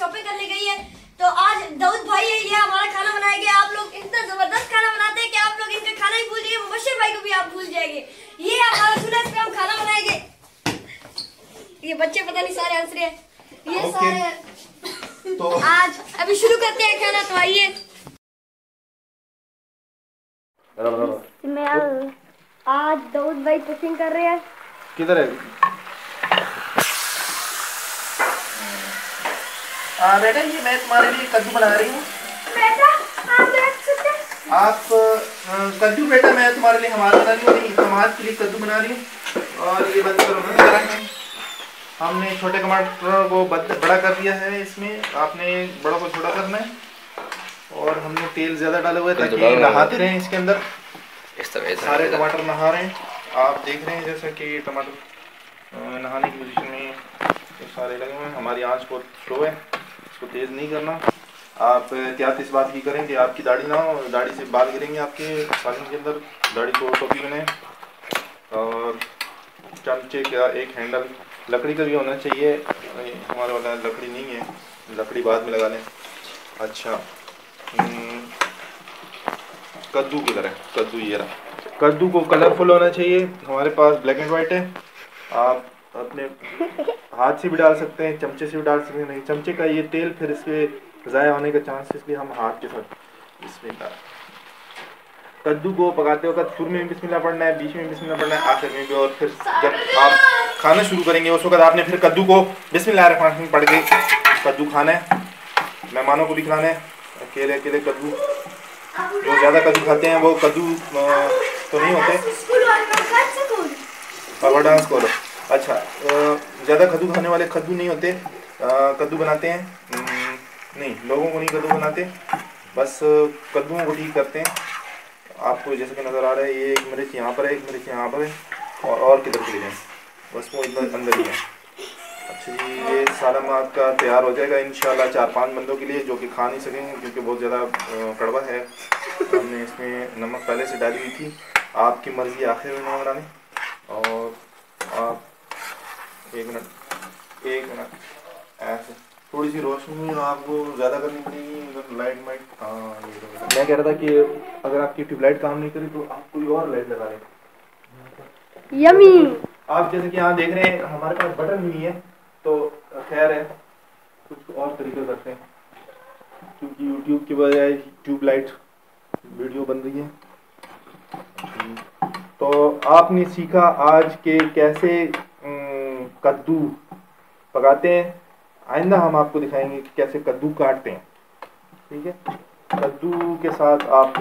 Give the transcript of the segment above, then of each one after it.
Shopping करने गई है। तो आज दाऊद भाई है, ये हमारा खाना बनाएंगे। आप लोग इतना जबरदस्त खाना बनाते हैं कि आप लोग इनका खाना ही भूल जाइए, मुबशिर भाई को भी आप भूल जाएंगे। ये हमारा चूल्हा, इस पे हम खाना बनाएंगे। ये बच्चे पता नहीं सारे हंस रहे हैं, ये सारे। तो आज अभी शुरू करते हैं खाना, तो आइए। आज दाऊद भाई कुकिंग कर रहे हैं। किधर है? बेटा ये मैं तुम्हारे लिए कद्दू बना रही हूँ। बेटा आप बैठ सकते हैं। आप कद्दू बेटा मैं तुम्हारे लिए हमारा बना रही हूँ, नहीं समाज के लिए कद्दू बना रही हूँ। और ये बंद करो ना, हमने छोटे टमाटर को बड़ा कर दिया है, इसमें आपने बड़ों को छोटा करना है। और हमने तेल ज़्यादा डाले हुए ताकि नहाते रहें इसके अंदर। सारे टमाटर नहा रहे हैं, आप देख रहे हैं जैसे कि टमाटर नहाने की पोजीशन में सारे लगे हुए हैं। हमारी आंच बहुत स्लो है, इसको तेज़ नहीं करना। आप एहतियात इस बात की करें कि आपकी दाढ़ी ना हो, दाढ़ी से बाल गिरेंगे आपके सालन के अंदर। दाढ़ी को टोपी बनाएं। और चमचे का एक हैंडल लकड़ी का भी होना चाहिए, हमारे वाला लकड़ी नहीं है, लकड़ी बाद में लगा लें। अच्छा कद्दू किधर है? कद्दू ये रहा। कद्दू को कलरफुल होना चाहिए, हमारे पास ब्लैक एंड वाइट है। आप अपने हाथ से भी डाल सकते हैं, चमचे से भी डाल सकते हैं। नहीं चमचे का ये तेल फिर इसके ज़ाया होने का चांस है, इसलिए हम हाथ के साथ इसमें डाल। कद्दू को पकाते वक्त शुरू में भी बिस्मिल्लाह पढ़ना है, बीच में बिस्मिल्लाह पढ़ना है, आखिर में भी। और फिर जब आप खाना शुरू करेंगे उस वक्त आपने फिर कद्दू को बिस्मिल्लाह रहमान रहीम पढ़ के कद्दू खाना है। मेहमानों को भी खाना है। अकेले अकेले कद्दू, जो ज़्यादा कद्दू खाते हैं वो कद्दू तो नहीं होते। डांस खोलो। अच्छा ज़्यादा कद्दू खाने वाले कद्दू नहीं होते। कद्दू बनाते हैं नहीं, लोगों को नहीं कद्दू बनाते, बस कद्दुओं को ठीक करते हैं। आपको जैसे कि नज़र आ रहा है, ये एक मिर्च यहाँ पर है, एक मिर्च यहाँ पर है, और किधर चले जाए, बस वो इधर अंदर ही है। अच्छा जी, ये सालन आपका तैयार हो जाएगा इंशाल्लाह 4-5 बंदों के लिए, जो कि खा नहीं सकेंगे क्योंकि बहुत ज़्यादा कड़वा है। हमने इसमें नमक पहले से डाली हुई थी, आपकी मर्ज़ी आखिर में नमक डालें। और आप एक मिनट ऐसे थोड़ी सी रोशनी आपको ज़्यादा करनी पड़ेगी, लाइट वाइट। हाँ ये मैं कह रहा था कि अगर आपकी ट्यूबलाइट काम नहीं करी तो आप कोई और लाइट लगा लें। यम्मी। आप जैसे कि यहाँ देख रहे हैं हमारे पास बटन नहीं है, तो खैर है कुछ और तरीके करते हैं, क्योंकि यूट्यूब की बजाय ट्यूबलाइट वीडियो बन रही है। तो आपने सीखा आज के कैसे कद्दू पकाते हैं। आइंदा हम आपको दिखाएंगे कि कैसे कद्दू काटते हैं, ठीक है। कद्दू के साथ आप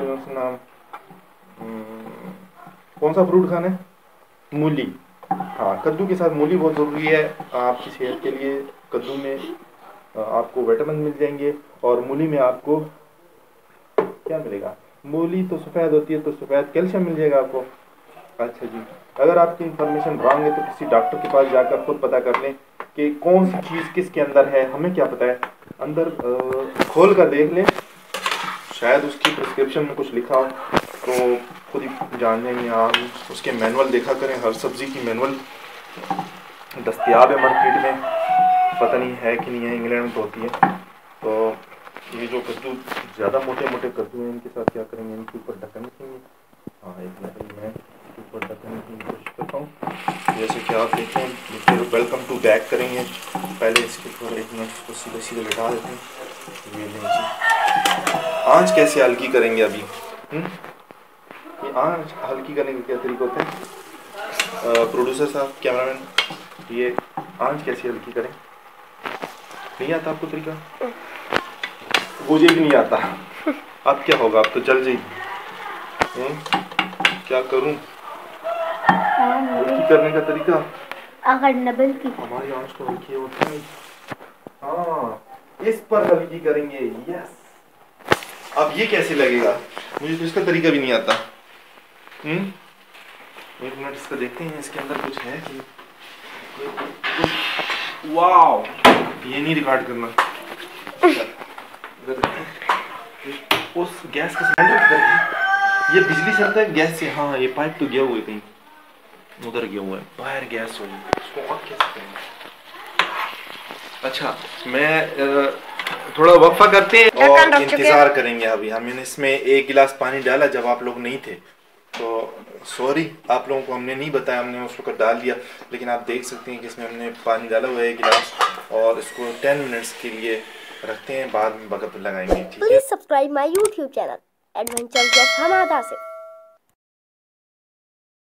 कौन सा फ्रूट खाना है? मूली। हाँ, कद्दू के साथ मूली बहुत ज़रूरी है आपकी सेहत के लिए। कद्दू में आपको विटामिन मिल जाएंगे, और मूली में आपको क्या मिलेगा? मूली तो सफ़ेद होती है, तो सफ़ेद कैल्शियम मिल जाएगा आपको। अच्छा जी, अगर आपकी इंफॉर्मेशन रॉन्ग है तो किसी डॉक्टर के पास जाकर खुद पता कर लें कि कौन सी चीज़ किसके अंदर है। हमें क्या पता है, अंदर खोल कर देख लें, शायद उसकी प्रिस्क्रिप्शन में कुछ लिखा हो तो खुद ही जान लेंगे। आप उसके मैनुअल देखा करें, हर सब्ज़ी की मैनुअल दस्तयाब है मार्केट में, पता नहीं है कि नहीं है, इंग्लैंड में तो होती है। तो ये जो कद्दू ज़्यादा मोटे मोटे कद्दू हैं, इनके साथ क्या करेंगे, इनके ऊपर ढक्कन रखेंगे। हाँ एक मिनट मैं ऊपर ढक्कन की कोशिश करता हूँ। जैसे कि आप देखें, फिर वेलकम टू बैक करेंगे। पहले इसके ऊपर एक मिनट इसको सीधे सीधे बिठा देते हैं। ये लीजिए, आँच कैसे हल्की करेंगे अभी। ये आँच हल्की करने के क्या तरीके होते हैं? प्रोड्यूसर साहब, कैमरामैन, ये आँच कैसे हल्की करें? नहीं आता आपको तरीका? मुझे भी नहीं आता। अब क्या होगा, अब तो जल जाएगी। क्या करूं? हल्की करने का तरीका, अगर नबल की हमारी आंच तो हल्की होती है। हाँ, इस पर हल्की करेंगे। यस। अब ये कैसे लगेगा? मुझे तो इसका तरीका भी नहीं आता। एक मिनट इसका देखते हैं, इसके अंदर कुछ है कि वाव, ये नहीं रिकॉर्ड करना। उस गैस का सिलेंडर किधर है? ये बिजली से आता है गैस से। हाँ, ये पाइप तो गया हुआ है, कहीं उधर गया हुआ है, बाहर गैस हो, इसको ऑन कैसे करेंगे? अच्छा, मैं थोड़ा वक्फा करते हैं ढक्कन और रख चुके इंतजार करेंगे। अभी हमने इसमें 1 गिलास पानी डाला जब आप लोग नहीं थे, तो सॉरी आप लोगों को हमने नहीं बताया, हमने उस वक्त डाल दिया। लेकिन आप देख सकते हैं कि इसमें हमने पानी डाला हुआ है 1 गिलास, और इसको 10 मिनट्स के लिए रखते हैं, बाद में बगत लगाएंगे। ठीक है, please subscribe my YouTube channel adventure जॉब हमादा से।